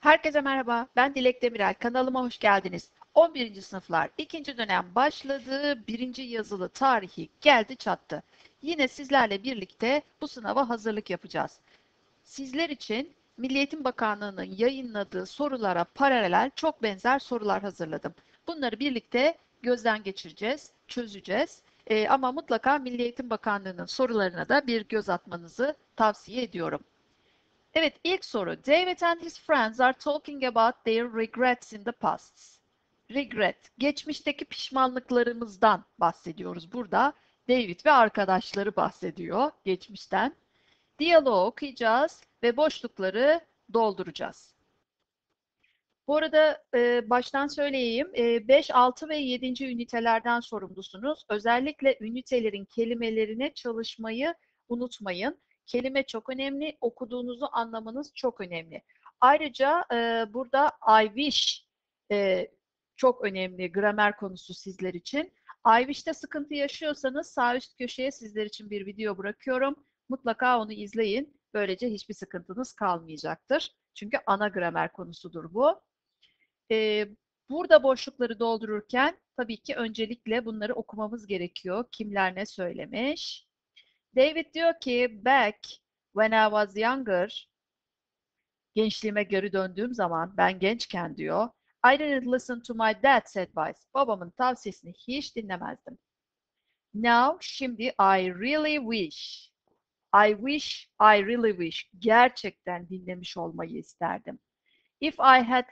Herkese merhaba, ben Dilek Demirel. Kanalıma hoş geldiniz. 11. sınıflar 2. dönem başladı, 1. yazılı tarihi geldi çattı. Yine sizlerle birlikte bu sınava hazırlık yapacağız. Sizler için Milli Eğitim Bakanlığı'nın yayınladığı sorulara paralel çok benzer sorular hazırladım. Bunları birlikte gözden geçireceğiz, çözeceğiz. Ama mutlaka Milli Eğitim Bakanlığı'nın sorularına da bir göz atmanızı tavsiye ediyorum. Evet, ilk soru. David and his friends are talking about their regrets in the past. Regret, geçmişteki pişmanlıklarımızdan bahsediyoruz burada. David ve arkadaşları bahsediyor geçmişten. Diyaloğu okuyacağız ve boşlukları dolduracağız. Bu arada baştan söyleyeyim, 5, 6 ve 7. ünitelerden sorumlusunuz. Özellikle ünitelerin kelimelerine çalışmayı unutmayın. Kelime çok önemli, okuduğunuzu anlamanız çok önemli. Ayrıca burada I wish çok önemli gramer konusu sizler için. I wish'te sıkıntı yaşıyorsanız sağ üst köşeye sizler için bir video bırakıyorum. Mutlaka onu izleyin. Böylece hiçbir sıkıntınız kalmayacaktır. Çünkü ana gramer konusudur bu. Ee, Burada boşlukları doldururken tabii ki öncelikle bunları okumamız gerekiyor. Kimler ne söylemiş? David diyor ki, back when I was younger, gençliğime geri döndüğüm zaman, ben gençken diyor, I didn't listen to my dad's advice. Babamın tavsiyesini hiç dinlemezdim. Now, şimdi I really wish. I wish, I really wish. Gerçekten dinlemiş olmayı isterdim. If I had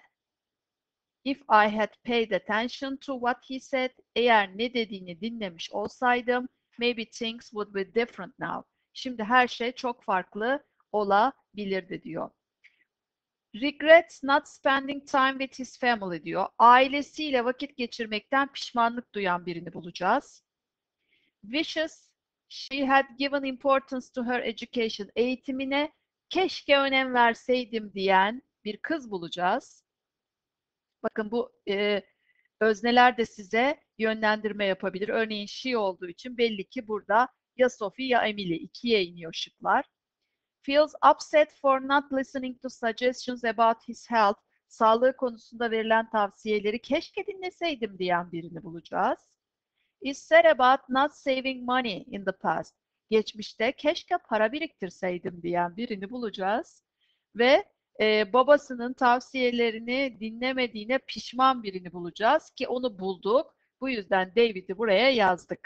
If I had paid attention to what he said, eğer ne dediğini dinlemiş olsaydım, maybe things would be different now. Şimdi her şey çok farklı olabilirdi diyor. Regrets not spending time with his family diyor. Ailesiyle vakit geçirmekten pişmanlık duyan birini bulacağız. Wishes she had given importance to her education. Eğitimine keşke önem verseydim diyen bir kız bulacağız. Bakın bu özneler de size yönlendirme yapabilir. Örneğin she olduğu için belli ki burada ya Sophie ya Emily. İkiye iniyor şıklar. Feels upset for not listening to suggestions about his health. Sağlığı konusunda verilen tavsiyeleri keşke dinleseydim diyen birini bulacağız. Is sad about not saving money in the past. Geçmişte keşke para biriktirseydim diyen birini bulacağız. Ve babasının tavsiyelerini dinlemediğine pişman birini bulacağız ki onu bulduk. Bu yüzden David'i buraya yazdık.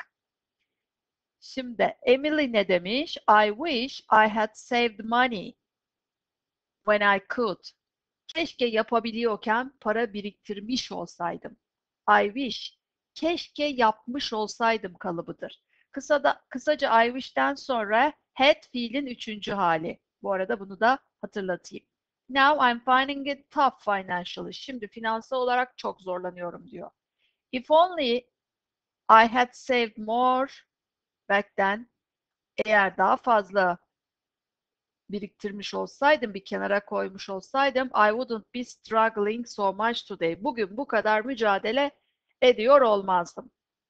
Şimdi Emily ne demiş? I wish I had saved money when I could. Keşke yapabiliyorken para biriktirmiş olsaydım. I wish. Keşke yapmış olsaydım kalıbıdır. Kısaca I wish'ten sonra had fiilin 3. hali. Bu arada bunu da hatırlatayım. Now I'm finding it tough financially. Şimdi finansal olarak çok zorlanıyorum diyor. If only I had saved more back then. Eğer daha fazla biriktirmiş olsaydım, bir kenara koymuş olsaydım, I wouldn't be struggling so much today. Bugün bu kadar mücadele ediyor olmazdım.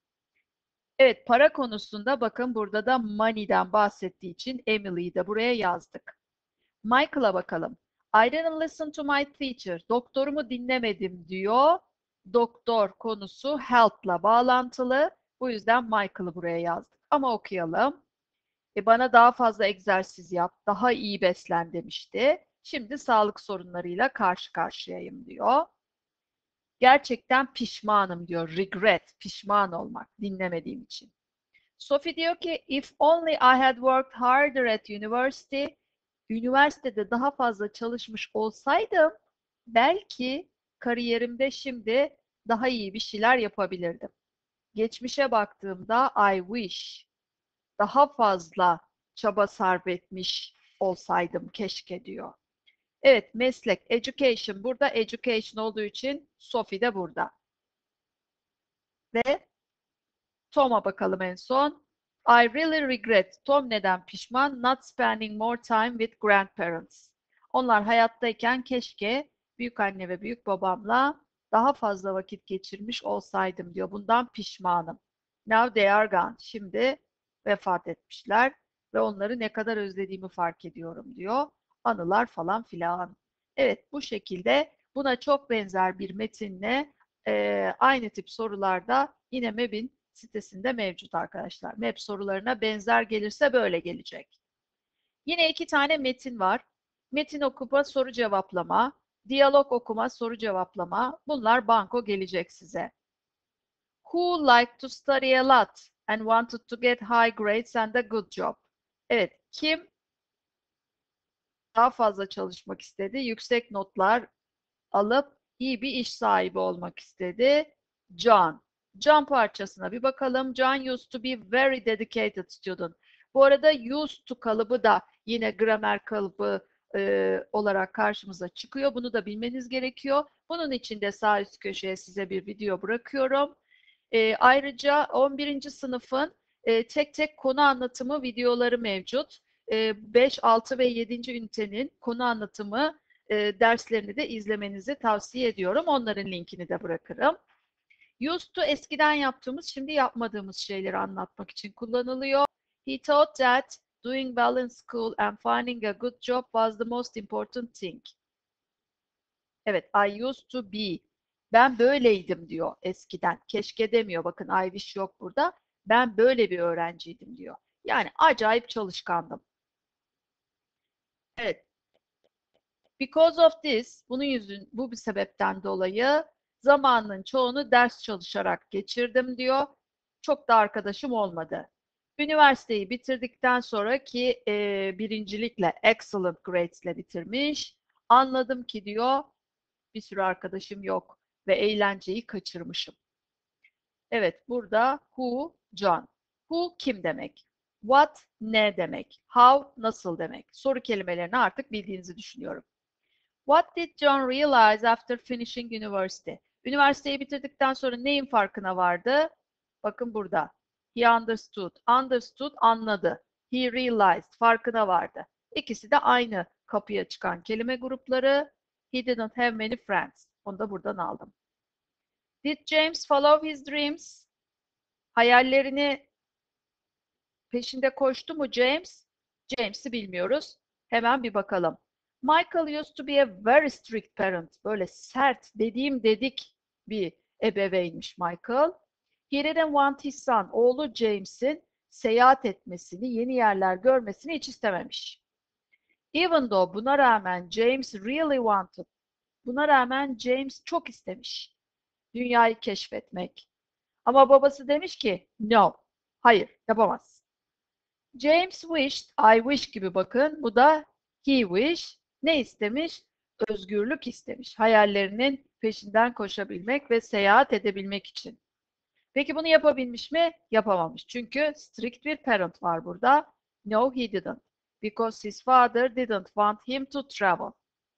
Evet, para konusunda bakın burada da money'den bahsettiği için Emily'yi de buraya yazdık. Michael'a bakalım. I didn't listen to my teacher. Doktorumu dinlemedim diyor. Doktor konusu health'la bağlantılı. Bu yüzden Michael'ı buraya yazdık. Ama okuyalım. Bana daha fazla egzersiz yap, daha iyi beslen demişti. Şimdi sağlık sorunlarıyla karşı karşıyayım diyor. Gerçekten pişmanım diyor. Regret, pişman olmak, dinlemediğim için. Sophie diyor ki, if only I had worked harder at university, üniversitede daha fazla çalışmış olsaydım, belki kariyerimde şimdi daha iyi bir şeyler yapabilirdim. Geçmişe baktığımda I wish daha fazla çaba sarf etmiş olsaydım keşke diyor. Evet, meslek, education burada, education olduğu için Sophie de burada. Ve Tom'a bakalım en son. I really regret. Tom neden pişman? Not spending more time with grandparents. Onlar hayattayken keşke büyük anne ve büyük babamla daha fazla vakit geçirmiş olsaydım diyor. Bundan pişmanım. Now they are gone. Şimdi vefat etmişler ve onları ne kadar özlediğimi fark ediyorum diyor. Anılar falan filan. Evet, bu şekilde buna çok benzer bir metinle aynı tip sorularda yine MEB'in sitesinde mevcut arkadaşlar. MEB sorularına benzer gelirse böyle gelecek. Yine iki tane metin var. Metin okuma, soru cevaplama, diyalog okuma, soru cevaplama. Bunlar banko gelecek size. Who liked to study a lot and wanted to get high grades and a good job? Evet, kim daha fazla çalışmak istedi, yüksek notlar alıp iyi bir iş sahibi olmak istedi? John. John parçasına bir bakalım. John used to be very dedicated student. Bu arada used to kalıbı da yine gramer kalıbı olarak karşımıza çıkıyor. Bunu da bilmeniz gerekiyor. Bunun için de sağ üst köşeye size bir video bırakıyorum. Ayrıca 11. sınıfın tek tek konu anlatımı videoları mevcut. 5, 6 ve 7. ünitenin konu anlatımı derslerini de izlemenizi tavsiye ediyorum. Onların linkini de bırakırım. Used to eskiden yaptığımız, şimdi yapmadığımız şeyleri anlatmak için kullanılıyor. He thought that doing well in school and finding a good job was the most important thing. Evet, I used to be. Ben böyleydim diyor eskiden. Keşke demiyor. Bakın I wish yok burada. Ben böyle bir öğrenciydim diyor. Yani acayip çalışkandım. Evet. Because of this, bu bir sebepten dolayı zamanın çoğunu ders çalışarak geçirdim diyor. Çok da arkadaşım olmadı. Üniversiteyi bitirdikten sonra ki birincilikle, excellent grades'le bitirmiş. Anladım ki diyor bir sürü arkadaşım yok ve eğlenceyi kaçırmışım. Evet, burada who, John. Who kim demek? What ne demek? How nasıl demek? Soru kelimelerini artık bildiğinizi düşünüyorum. What did John realize after finishing university? Üniversiteyi bitirdikten sonra neyin farkına vardı? Bakın burada. He understood. Understood anladı. He realized farkına vardı. İkisi de aynı kapıya çıkan kelime grupları. He didn't have many friends. Onu da buradan aldım. Did James follow his dreams? Hayallerini peşinde koştu mu James? James'i bilmiyoruz. Hemen bir bakalım. Michael used to be a very strict parent. Böyle sert, dediğim dedik bir ebeveynmiş Michael. He didn't want his son, oğlu James'in seyahat etmesini, yeni yerler görmesini hiç istememiş. Even though buna rağmen James really wanted. Buna rağmen James çok istemiş dünyayı keşfetmek. Ama babası demiş ki no, hayır yapamaz. James wished, I wish gibi bakın. Bu da he wish. Ne istemiş? Özgürlük istemiş. Hayallerinin peşinden koşabilmek ve seyahat edebilmek için. Peki bunu yapabilmiş mi? Yapamamış. Çünkü strict bir parent var burada. No, he didn't. Because his father didn't want him to travel.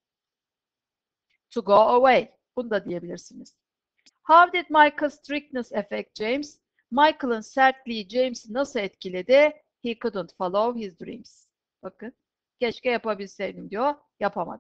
To go away. Bunu da diyebilirsiniz. How did Michael's strictness affect James? Michael'ın sertliği James'i nasıl etkiledi? He couldn't follow his dreams. Bakın, keşke yapabilseydim diyor, yapamadı.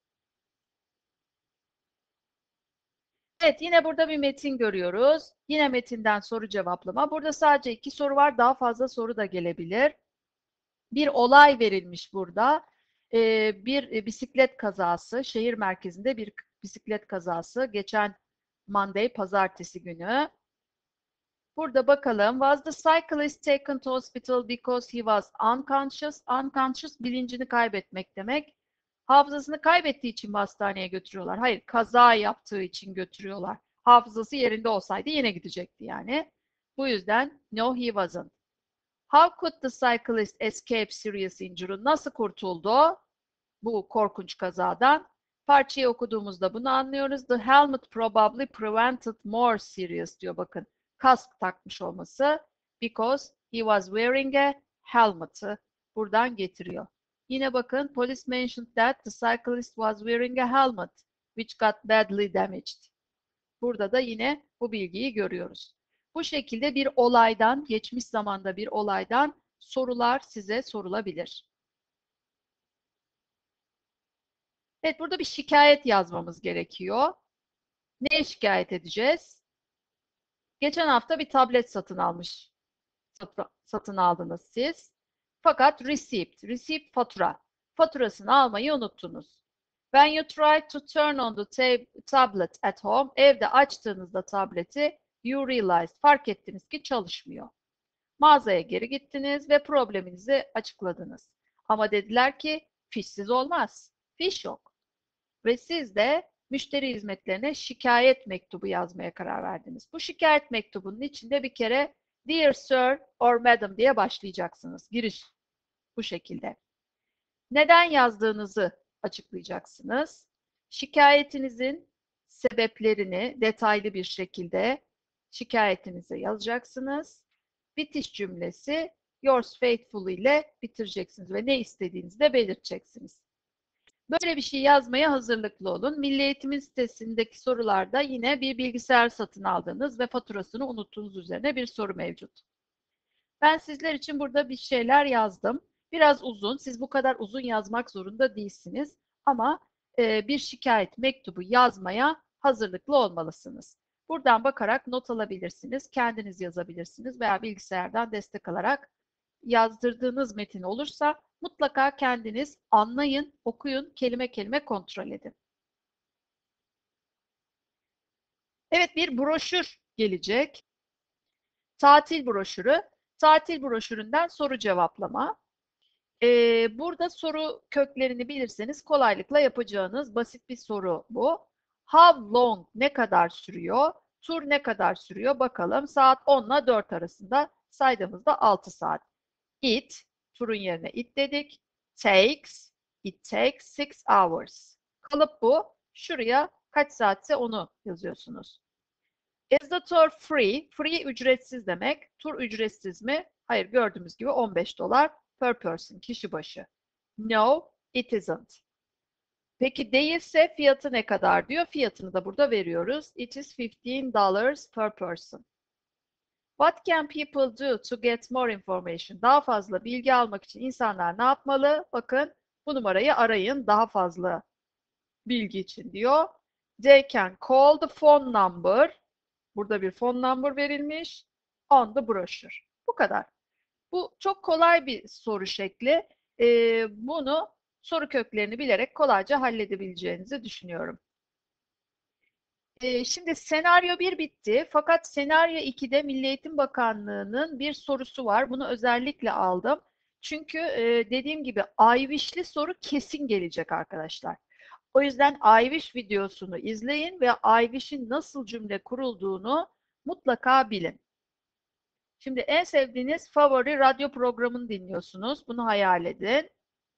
Evet, yine burada bir metin görüyoruz. Yine metinden soru cevaplama. Burada sadece 2 soru var, daha fazla soru da gelebilir. Bir olay verilmiş burada. Bir bisiklet kazası, şehir merkezinde bir bisiklet kazası. Geçen Monday, pazartesi günü. Burada bakalım. Was the cyclist taken to hospital because he was unconscious? Unconscious bilincini kaybetmek demek. Hafızasını kaybettiği için mi hastaneye götürüyorlar? Hayır, kaza yaptığı için götürüyorlar. Hafızası yerinde olsaydı yine gidecekti yani. Bu yüzden no he wasn't. How could the cyclist escape serious injury? Nasıl kurtuldu bu korkunç kazadan? Parçayı okuduğumuzda bunu anlıyoruz. The helmet probably prevented more serious diyor bakın. Kask takmış olması. Because he was wearing a helmet'ı buradan getiriyor. Yine bakın police mentioned that the cyclist was wearing a helmet which got badly damaged. Burada da yine bu bilgiyi görüyoruz. Bu şekilde bir olaydan, geçmiş zamanda bir olaydan sorular size sorulabilir. Evet, burada bir şikayet yazmamız gerekiyor. Neye şikayet edeceğiz? Geçen hafta bir tablet satın aldınız siz. Fakat receipt fatura. Faturasını almayı unuttunuz. When you try to turn on the tablet at home, evde açtığınızda tableti, you realized, fark ettiniz ki çalışmıyor. Mağazaya geri gittiniz ve probleminizi açıkladınız. Ama dediler ki fişsiz olmaz. Fiş yok. Ve siz de müşteri hizmetlerine şikayet mektubu yazmaya karar verdiniz. Bu şikayet mektubunun içinde bir kere Dear Sir or Madam diye başlayacaksınız. Giriş bu şekilde. Neden yazdığınızı açıklayacaksınız. Şikayetinizin sebeplerini detaylı bir şekilde şikayetinize yazacaksınız. Bitiş cümlesi yours faithfully ile bitireceksiniz ve ne istediğinizi de belirteceksiniz. Böyle bir şey yazmaya hazırlıklı olun. Milli Eğitim'in sitesindeki sorularda yine bir bilgisayar satın aldığınız ve faturasını unuttuğunuz üzerine bir soru mevcut. Ben sizler için burada bir şeyler yazdım. Biraz uzun. Siz bu kadar uzun yazmak zorunda değilsiniz. Ama bir şikayet mektubu yazmaya hazırlıklı olmalısınız. Buradan bakarak not alabilirsiniz. Kendiniz yazabilirsiniz veya bilgisayardan destek alarak yazdırdığınız metin olursa mutlaka kendiniz anlayın, okuyun, kelime kelime kontrol edin. Evet, bir broşür gelecek. Tatil broşürü. Tatil broşüründen soru cevaplama. Burada soru köklerini bilirseniz kolaylıkla yapacağınız basit bir soru bu. How long, ne kadar sürüyor? Tur ne kadar sürüyor? Bakalım. Saat 10 ile 4 arasında, saydığımızda 6 saat. It, turun yerine it dedik. Takes, it takes 6 hours. Kalıp bu. Şuraya kaç saatse onu yazıyorsunuz. Is the tour free? Free ücretsiz demek. Tur ücretsiz mi? Hayır, gördüğümüz gibi $15 per person, kişi başı. No, it isn't. Peki değilse fiyatı ne kadar diyor? Fiyatını da burada veriyoruz. It is $15 per person. What can people do to get more information? Daha fazla bilgi almak için insanlar ne yapmalı? Bakın bu numarayı arayın daha fazla bilgi için diyor. They can call the phone number. Burada bir phone number verilmiş. On the brochure. Bu kadar. Bu çok kolay bir soru şekli. Bunu soru köklerini bilerek kolayca halledebileceğinizi düşünüyorum. Şimdi senaryo 1 bitti. Fakat senaryo 2'de Milli Eğitim Bakanlığı'nın bir sorusu var. Bunu özellikle aldım. Çünkü dediğim gibi IWish'li soru kesin gelecek arkadaşlar. O yüzden IWish videosunu izleyin ve IWish'in nasıl cümle kurulduğunu mutlaka bilin. Şimdi en sevdiğiniz favori radyo programını dinliyorsunuz. Bunu hayal edin.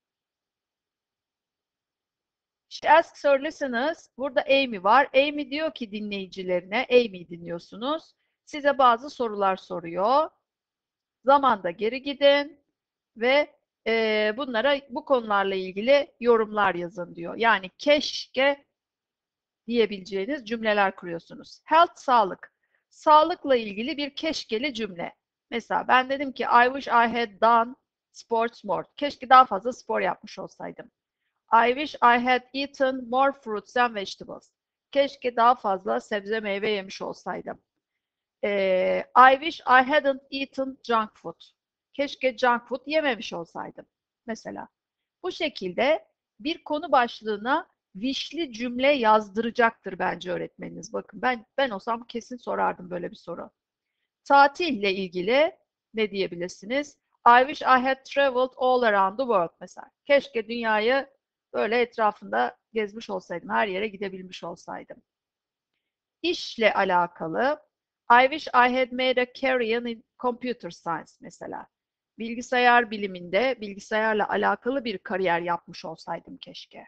She asks her listeners, burada Amy var. Amy diyor ki dinleyicilerine, Amy dinliyorsunuz. Size bazı sorular soruyor. Zamanda geri gidin ve bunlara, bu konularla ilgili yorumlar yazın diyor. Yani keşke diyebileceğiniz cümleler kuruyorsunuz. Health, sağlık. Sağlıkla ilgili bir keşkeli cümle. Mesela ben dedim ki I wish I had done sports more. Keşke daha fazla spor yapmış olsaydım. I wish I had eaten more fruits and vegetables. Keşke daha fazla sebze meyve yemiş olsaydım. I wish I hadn't eaten junk food. Keşke junk food yememiş olsaydım. Mesela. Bu şekilde bir konu başlığına wish'li cümle yazdıracaktır bence öğretmeniniz. Bakın ben olsam kesin sorardım böyle bir soru. Tatille ilgili ne diyebilirsiniz? I wish I had traveled all around the world mesela. Keşke dünyayı böyle etrafında gezmiş olsaydım, her yere gidebilmiş olsaydım. İşle alakalı I wish I had made a career in computer science mesela. Bilgisayar biliminde bilgisayarla alakalı bir kariyer yapmış olsaydım keşke.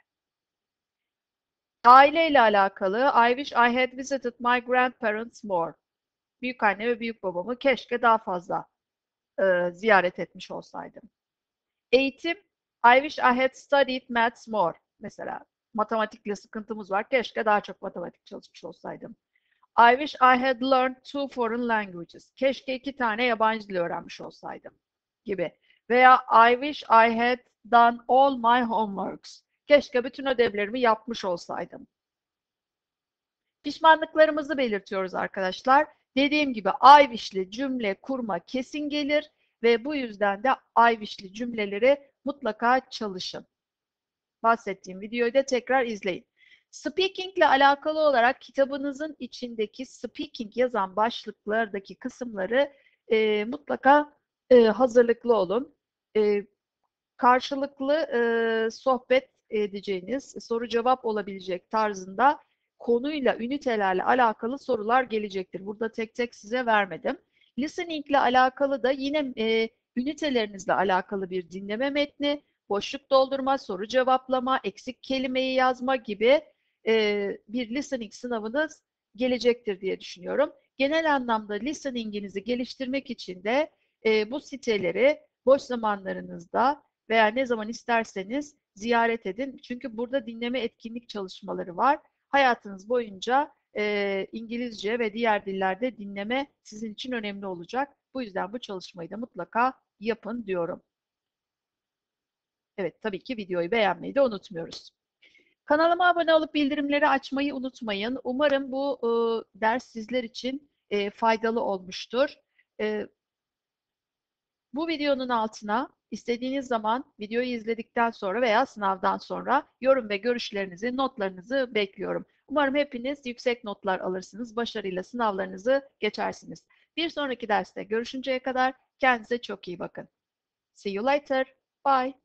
Aileyle alakalı I wish I had visited my grandparents more. Büyükanne ve büyükbabamı keşke daha fazla ziyaret etmiş olsaydım. Eğitim I wish I had studied maths more. Mesela matematikle sıkıntımız var. Keşke daha çok matematik çalışmış olsaydım. I wish I had learned 2 foreign languages. Keşke 2 tane yabancı dil öğrenmiş olsaydım gibi. Veya I wish I had done all my homeworks. Keşke bütün ödevlerimi yapmış olsaydım. Pişmanlıklarımızı belirtiyoruz arkadaşlar. Dediğim gibi I wish'li cümle kurma kesin gelir ve bu yüzden de I wish'li cümleleri mutlaka çalışın. bahsettiğim videoyu da tekrar izleyin. Speaking ile alakalı olarak kitabınızın içindeki speaking yazan başlıklardaki kısımları mutlaka hazırlıklı olun. Karşılıklı sohbet edeceğiniz, soru cevap olabilecek tarzında konuyla, ünitelerle alakalı sorular gelecektir. Burada tek tek size vermedim. Listening ile alakalı da yine ünitelerinizle alakalı bir dinleme metni, boşluk doldurma, soru cevaplama, eksik kelimeyi yazma gibi bir listening sınavınız gelecektir diye düşünüyorum. Genel anlamda listeninginizi geliştirmek için de bu siteleri boş zamanlarınızda veya ne zaman isterseniz ziyaret edin. Çünkü burada dinleme etkinlik çalışmaları var. Hayatınız boyunca İngilizce ve diğer dillerde dinleme sizin için önemli olacak. Bu yüzden bu çalışmayı da mutlaka yapın diyorum. Evet, tabii ki videoyu beğenmeyi de unutmuyoruz. Kanalıma abone olup bildirimleri açmayı unutmayın. Umarım bu ders sizler için faydalı olmuştur. Bu videonun altına istediğiniz zaman videoyu izledikten sonra veya sınavdan sonra yorum ve görüşlerinizi, notlarınızı bekliyorum. Umarım hepiniz yüksek notlar alırsınız, başarıyla sınavlarınızı geçersiniz. Bir sonraki derste görüşünceye kadar kendinize çok iyi bakın. See you later. Bye.